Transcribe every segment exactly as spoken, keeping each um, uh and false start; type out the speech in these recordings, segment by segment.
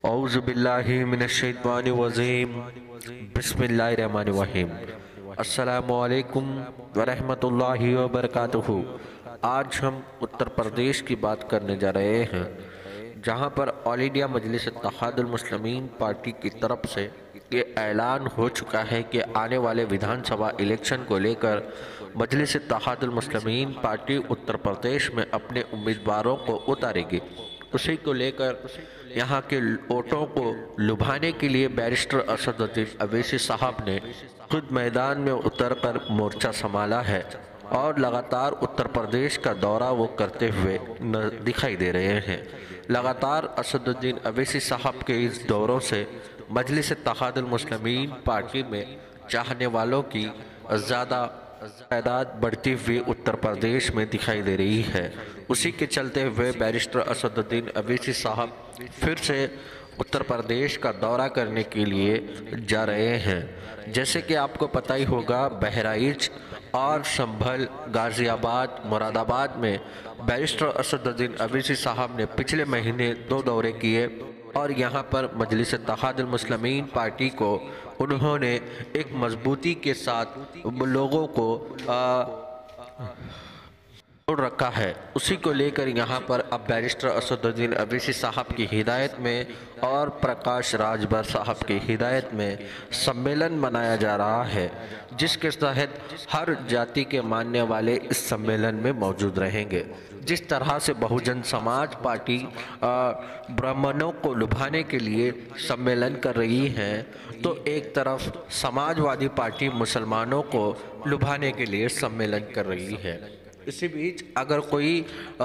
औज़ु बिल्लाहि मिनश्शैतानिर्रजीम बिस्मिल्लाहिर्रहमानिर्रहीम। अस्सलामु अलैकुम वरहमतुल्लाहि वबरकातुहू। आज हम उत्तर प्रदेश की बात करने जा रहे हैं, जहां पर all India Majlis Ittehadul Muslimeen party की तरफ से ये ऐलान हो चुका है कि आने वाले विधानसभा इलेक्शन को लेकर मजलिस इत्तेहादुल मुस्लिमीन पार्टी उत्तर प्रदेश में अपने उम्मीदवारों को उतारेगी। उसी को लेकर यहाँ के वोटों को लुभाने के लिए बैरिस्टर असदुद्दीन अवैसी साहब ने खुद मैदान में उतरकर मोर्चा संभाला है और लगातार उत्तर प्रदेश का दौरा वो करते हुए न दिखाई दे रहे हैं। लगातार असदुद्दीन अवैसी साहब के इस दौरों से मजलिस इत्तेहादुल मुस्लिमीन पार्टी में चाहने वालों की ज़्यादा तादाद बढ़ती हुई उत्तर प्रदेश में दिखाई दे रही है। उसी के चलते हुए बैरिस्टर असदुद्दीन अवैसी साहब फिर से उत्तर प्रदेश का दौरा करने के लिए जा रहे हैं। जैसे कि आपको पता ही होगा, बहराइच और संभल, गाज़ियाबाद, मुरादाबाद में बैरिस्टर असदुद्दीन अवैसी साहब ने पिछले महीने दो दौरे किए और यहाँ पर मजलिस इत्तेहादुल मुस्लिमीन पार्टी को उन्होंने एक मजबूती के साथ लोगों को जोड़ रखा है। उसी को लेकर यहाँ पर अब बैरिस्टर असदुद्दीन अवैसी साहब की हिदायत में और प्रकाश राजभर साहब की हिदायत में सम्मेलन मनाया जा रहा है, जिसके तहत हर जाति के मानने वाले इस सम्मेलन में मौजूद रहेंगे। जिस तरह से बहुजन समाज पार्टी ब्राह्मणों को लुभाने के लिए सम्मेलन कर रही है, तो एक तरफ समाजवादी पार्टी मुसलमानों को लुभाने के लिए सम्मेलन कर रही है। इसी बीच अगर कोई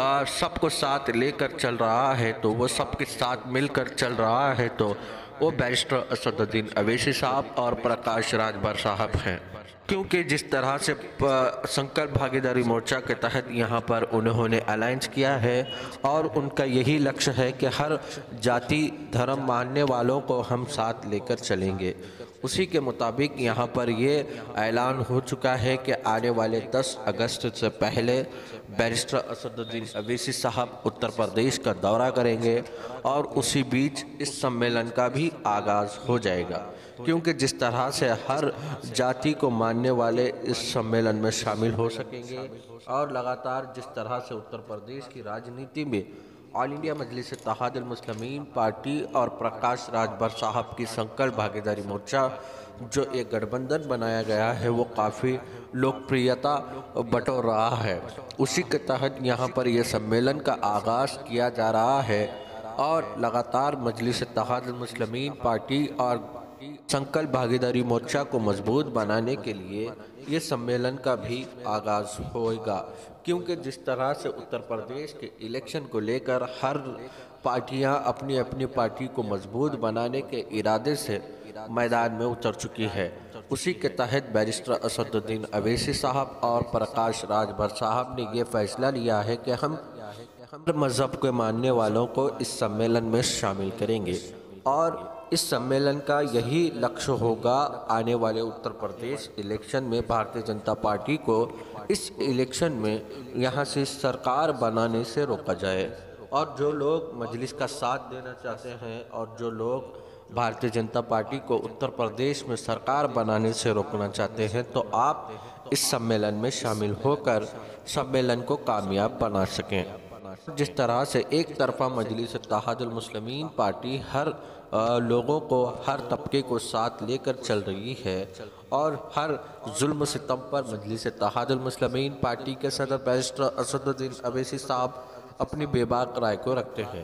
सबको साथ लेकर चल रहा है तो वो सबके साथ मिलकर चल रहा है तो वो बैरिस्टर असदुद्दीन अवैसी साहब और प्रकाश राजभर साहब हैं। क्योंकि जिस तरह से संकल्प भागीदारी मोर्चा के तहत यहाँ पर उन्होंने अलायंस किया है और उनका यही लक्ष्य है कि हर जाति धर्म मानने वालों को हम साथ लेकर चलेंगे। उसी के मुताबिक यहाँ पर ये ऐलान हो चुका है कि आने वाले दस अगस्त से पहले बैरिस्टर असदुद्दीन अवैसी साहब उत्तर प्रदेश का दौरा करेंगे और उसी बीच इस सम्मेलन का भी आगाज़ हो जाएगा। क्योंकि जिस तरह से हर जाति को मानने वाले इस सम्मेलन में शामिल हो सकेंगे और लगातार जिस तरह से उत्तर प्रदेश की राजनीति में all India Majlis Ittehadul Muslimeen party और प्रकाश राजभर साहब की संकल्प भागीदारी मोर्चा जो एक गठबंधन बनाया गया है वो काफ़ी लोकप्रियता बटोर रहा है। उसी के तहत यहाँ पर यह सम्मेलन का आगाज़ किया जा रहा है और लगातार मजलिस इत्तेहादुल मुस्लिमीन पार्टी और संकल्प भागीदारी मोर्चा को मजबूत बनाने के लिए ये सम्मेलन का भी आगाज़ होगा। क्योंकि जिस तरह से उत्तर प्रदेश के इलेक्शन को लेकर हर पार्टियां अपनी अपनी पार्टी को मजबूत बनाने के इरादे से मैदान में उतर चुकी है, उसी के तहत बैरिस्टर असदुद्दीन अवैसी साहब और प्रकाश राजभर साहब ने ये फैसला लिया है कि हम हर मज़हब के मानने वालों को इस सम्मेलन में शामिल करेंगे और इस सम्मेलन का यही लक्ष्य होगा आने वाले उत्तर प्रदेश इलेक्शन में भारतीय जनता पार्टी को इस इलेक्शन में यहाँ से सरकार बनाने से रोका जाए। और जो लोग मजलिस का साथ देना चाहते हैं और जो लोग भारतीय जनता पार्टी को उत्तर प्रदेश में सरकार बनाने से रोकना चाहते हैं, तो आप इस सम्मेलन में शामिल होकर सम्मेलन को कामयाब बना सकें। जिस तरह से एक तरफा मजलिस इत्तेहादुल मुस्लिमीन पार्टी हर आ, लोगों को, हर तबके को साथ लेकर चल रही है और हर जुल्म सितम पर मजलिस इत्तेहादुल मुस्लिमीन पार्टी के सदर बैरिस्टर असदुद्दीन अवैसी साहब अपनी बेबाक राय को रखते हैं।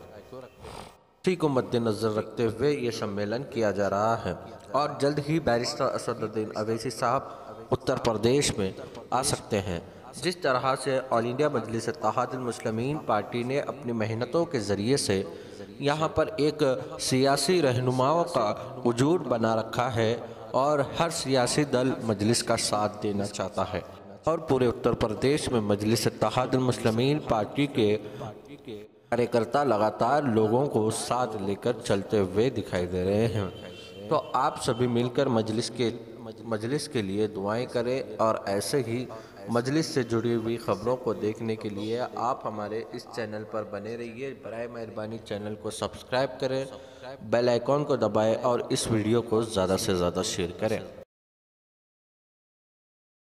इसी को मद्देनज़र रखते हुए ये सम्मेलन किया जा रहा है और जल्द ही बैरिस्टर असदुद्दीन अवैसी साहब उत्तर प्रदेश में आ सकते हैं। जिस तरह से all India Majlis Ittehadul Muslimeen party ने अपनी मेहनतों के ज़रिए से यहाँ पर एक सियासी रहनुमाओं का वजूद बना रखा है और हर सियासी दल मजलिस का साथ देना चाहता है और पूरे उत्तर प्रदेश में मजलिस इत्तेहादुल मुस्लिमीन पार्टी के कार्यकर्ता लगातार लोगों को साथ लेकर चलते हुए दिखाई दे रहे हैं। तो आप सभी मिलकर मजलिस के मजलिस के लिए दुआएं करें और ऐसे ही मजलिस से जुड़ी हुई खबरों को देखने के लिए आप हमारे इस चैनल पर बने रहिए। बराए मेहरबानी चैनल को सब्सक्राइब करें, बेल आइकॉन को दबाएं और इस वीडियो को ज़्यादा से ज़्यादा शेयर करें।